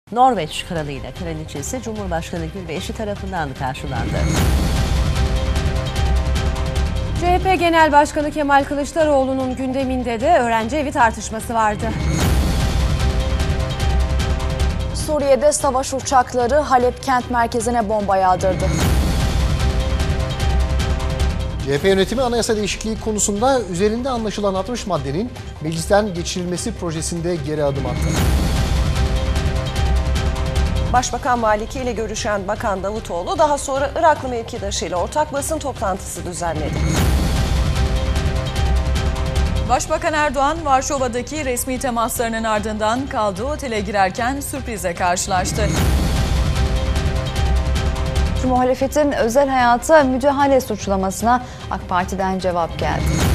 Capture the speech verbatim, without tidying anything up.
Norveç kralı ile kraliçesi Cumhurbaşkanı Gül ve eşi tarafından karşılandı. C H P Genel Başkanı Kemal Kılıçdaroğlu'nun gündeminde de öğrenci evi tartışması vardı. Suriye'de savaş uçakları Halep kent merkezine bomba yağdırdı. C H P yönetimi anayasa değişikliği konusunda üzerinde anlaşılan altmış maddenin meclisten geçirilmesi projesinde geri adım attı. Başbakan Maliki ile görüşen Bakan Davutoğlu daha sonra Iraklı mevkidaşıyla ortak basın toplantısı düzenledi. Başbakan Erdoğan, Varşova'daki resmi temaslarının ardından kaldığı otele girerken sürprize karşılaştı. Muhalefetin özel hayata müdahale suçlamasına AK Parti'den cevap geldi.